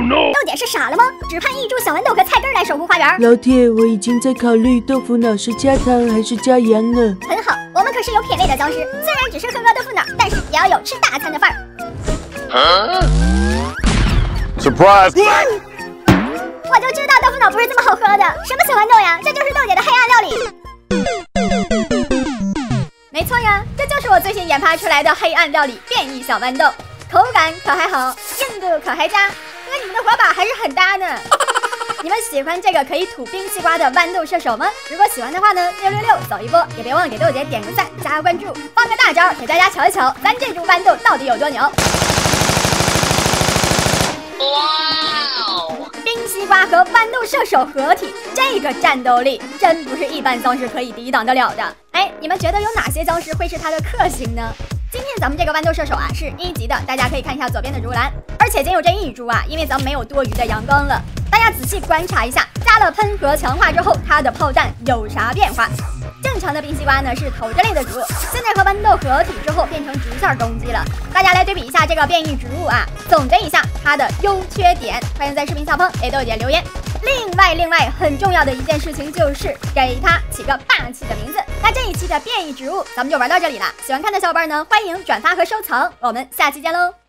no！ 豆姐是傻了吗？只盼一株小豌豆和菜根来守护花园。 老铁，我已经在考虑豆腐脑是加糖还是加盐了。 很好，我们可是有品味的僵尸，虽然只是喝个豆腐脑，但是也要有吃大餐的范儿。 Surprise！ 我就知道豆腐脑不是这么好喝的，什么小豌豆呀，这就是豆姐的黑暗料理。没错呀，这就是我最新研发出来的黑暗料理变异小豌豆，口感可还好，硬度可还佳，和你们的活宝还是很搭呢。你们喜欢这个可以吐冰西瓜的豌豆射手吗？如果喜欢的话呢，666走一波，也别忘了给豆姐点个赞，加个关注，放个大招给大家瞧一瞧，咱这株豌豆到底有多牛。冰西瓜和豌豆射手合体，这个战斗力真不是一般僵尸可以抵挡得了的。哎，你们觉得有哪些僵尸会是它的克星呢？今天咱们这个豌豆射手啊是1级的，大家可以看一下左边的竹篮，而且仅有这一株啊，因为咱们没有多余的阳光了。大家仔细观察一下，加了喷盒强化之后，它的炮弹有啥变化？正常的冰西瓜呢是投掷类的植物，现在和豌豆合体之后变成直线攻击了。大家来对比一下这个变异植物啊，总结一下它的优缺点，欢迎在视频下方给豆姐留言。另外很重要的一件事情就是给它起个霸气的名字。那这一期的变异植物咱们就玩到这里了，喜欢看的小伙伴呢，欢迎转发和收藏，我们下期见喽。